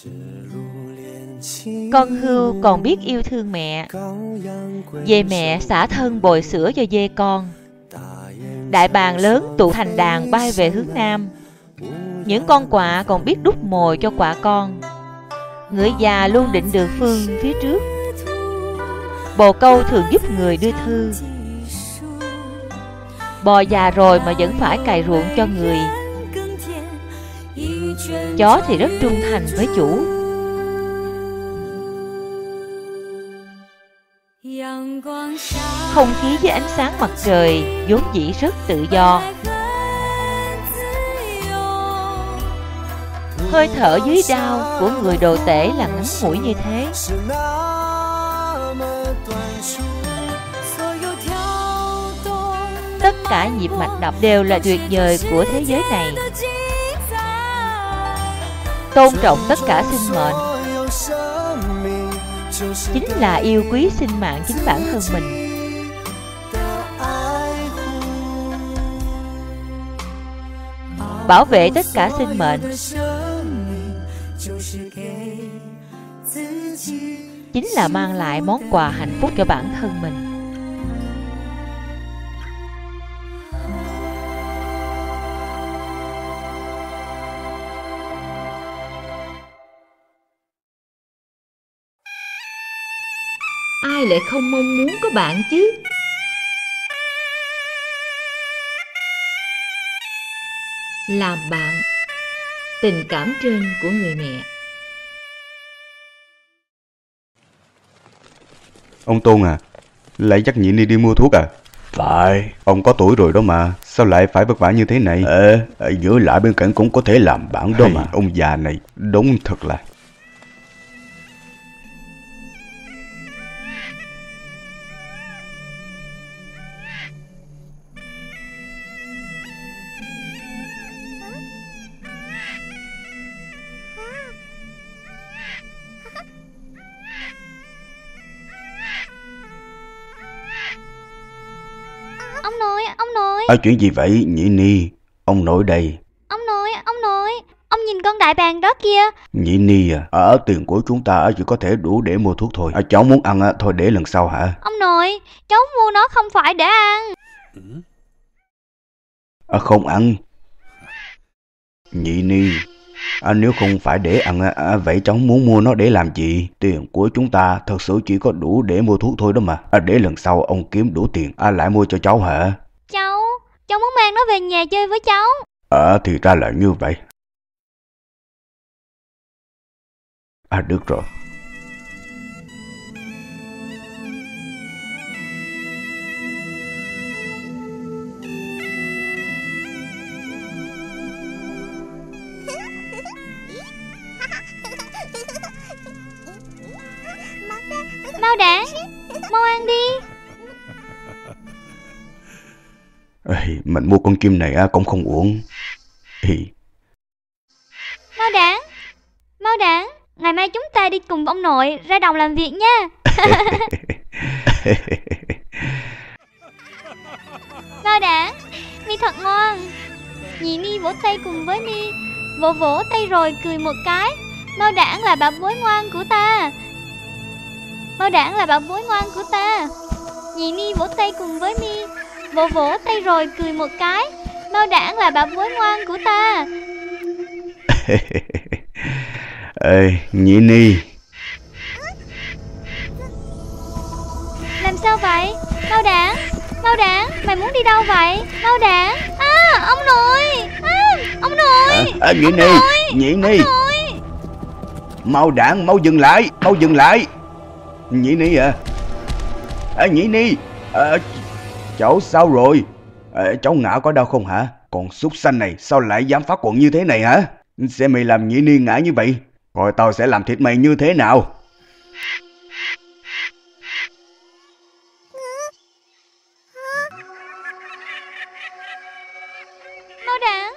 Con hươu còn biết yêu thương mẹ, về mẹ xả thân bồi sữa cho dê con. Đại bàng lớn tụ thành đàn bay về hướng nam. Những con quạ còn biết đút mồi cho quạ con. Ngựa già luôn định đường phương phía trước. Bồ câu thường giúp người đưa thư. Bò già rồi mà vẫn phải cày ruộng cho người. Chó thì rất trung thành với chủ. Không khí với ánh sáng mặt trời vốn dĩ rất tự do. Hơi thở dưới đao của người đồ tể là ngắn ngủi như thế. Tất cả nhịp mạch đập đều là tuyệt vời của thế giới này. Tôn trọng tất cả sinh mệnh chính là yêu quý sinh mạng chính bản thân mình. Bảo vệ tất cả sinh mệnh chính là mang lại món quà hạnh phúc cho bản thân mình. Ai lại không mong muốn có bạn chứ? Làm bạn, tình cảm trên của người mẹ. Ông Tôn à, lại dắt Nhị Ni đi mua thuốc à? Phải. Ông có tuổi rồi đó mà, sao lại phải vất vả như thế này? Giữa lại bên cạnh cũng có thể làm bạn đó mà. Ông già này, đúng thật là. Ông nội. Chuyện gì vậy Nhị Ni? Ông nội đây. Ông nội, ông nhìn con đại bàng đó kia. Nhị Ni à, ở tiền của chúng ta chỉ có thể đủ để mua thuốc thôi. Cháu muốn ăn thôi để lần sau hả? Ông nội, cháu mua nó không phải để ăn. Không ăn. Nhị Ni, nếu không phải để ăn, vậy cháu muốn mua nó để làm gì? Tiền của chúng ta thật sự chỉ có đủ để mua thuốc thôi đó mà. Để lần sau ông kiếm đủ tiền, lại mua cho cháu hả? Cháu muốn mang nó về nhà chơi với cháu. Thì ra là như vậy. Được rồi. Mau đã, mau ăn đi. Mình mua con chim này cũng không uổng. Mau đã, ngày mai chúng ta đi cùng ông nội ra đồng làm việc nha. Mau đã, Mi thật ngoan. Nhị Ni vỗ tay cùng với Mi, vỗ tay rồi cười một cái. Mau Đản là bảo bối ngoan của ta. Nhị Ni vỗ tay cùng với Mi, vỗ tay rồi cười một cái. Mau Đản là bảo bối ngoan của ta. Nhị Ni. Làm sao vậy? Mau Đản, mày muốn đi đâu vậy? Mau Đản, ông nội, ông nội. Nhị Ni. Mau Đản, mau dừng lại. Nhị Ni à? Nhị Ni, cháu sao rồi? Cháu ngã có đau không hả? Còn súc sanh này sao lại dám phá quần như thế này hả? Xem mày làm Nhị Ni ngã như vậy, coi tao sẽ làm thịt mày như thế nào. Mau Đản.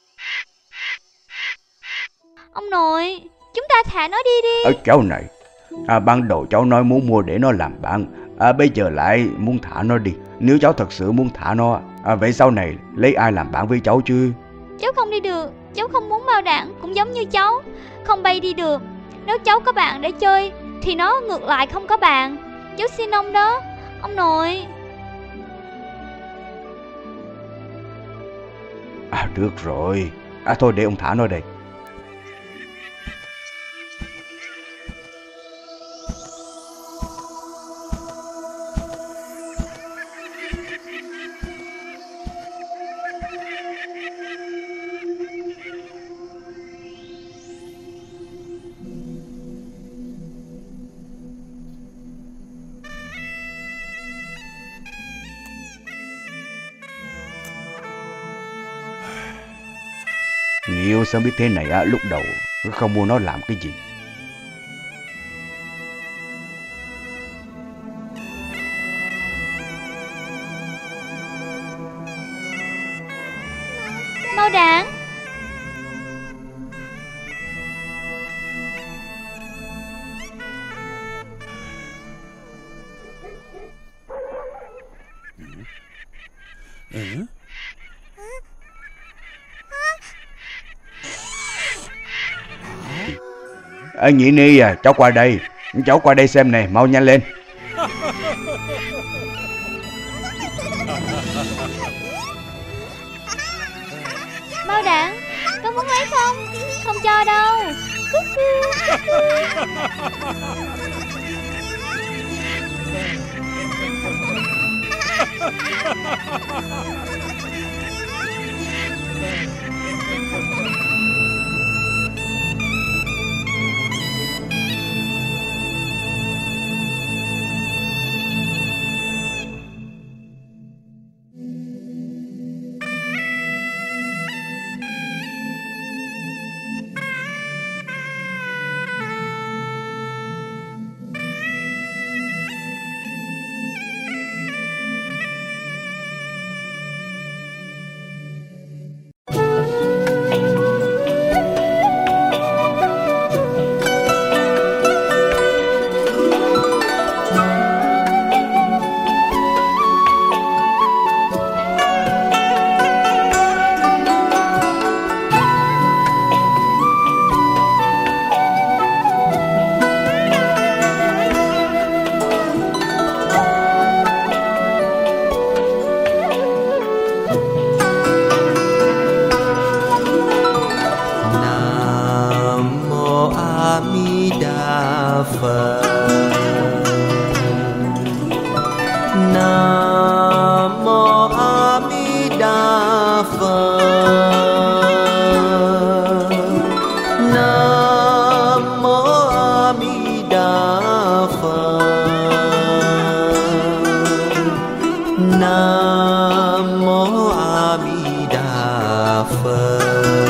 Ông nội, chúng ta thả nó đi đi. Cháu này, Ban đầu cháu nói muốn mua để nó làm bạn, bây giờ lại muốn thả nó đi. Nếu cháu thật sự muốn thả nó, vậy sau này lấy ai làm bạn với cháu chứ? Cháu không đi được. Cháu không muốn Mao Đản cũng giống như cháu, không bay đi được. Nếu cháu có bạn để chơi thì nó ngược lại không có bạn. Cháu xin ông đó, ông nội. Được rồi. Thôi để ông thả nó đây. Nếu sớm biết thế này lúc đầu không mua nó làm cái gì. Mao Đản. Nhị Ni cháu qua đây. Cháu qua đây xem nè, mau nhanh lên. Mao Đản, có muốn lấy không? Không cho đâu.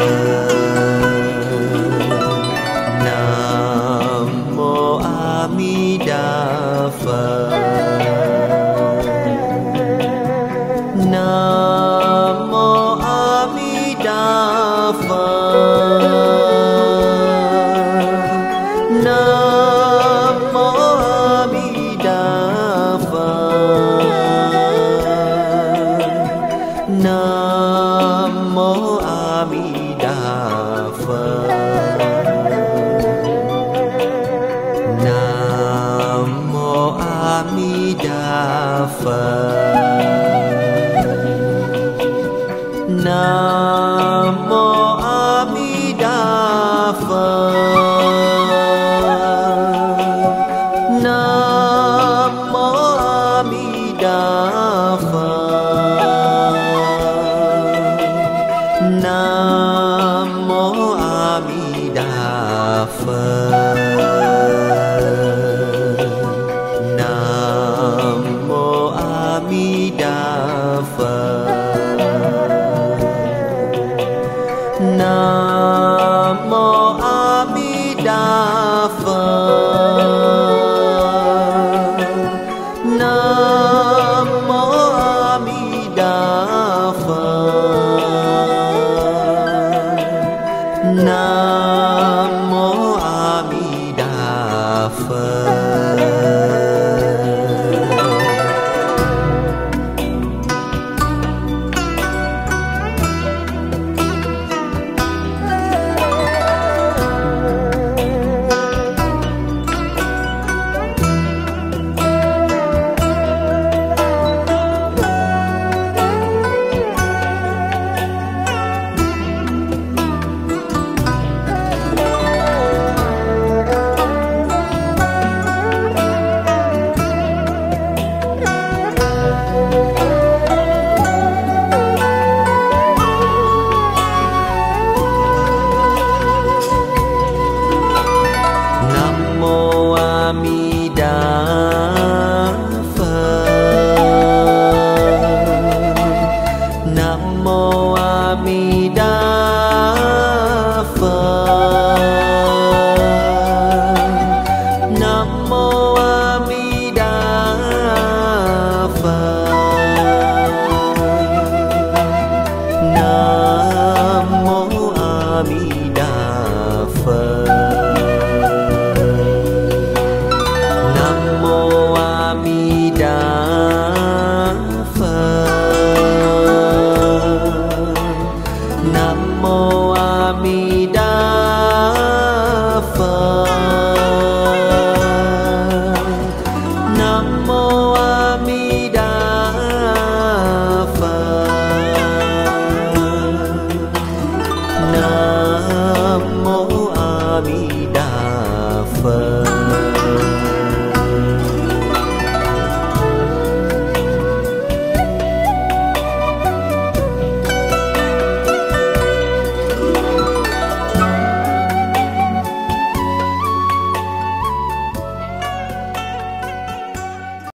Nam mô A Di Nam mô A Di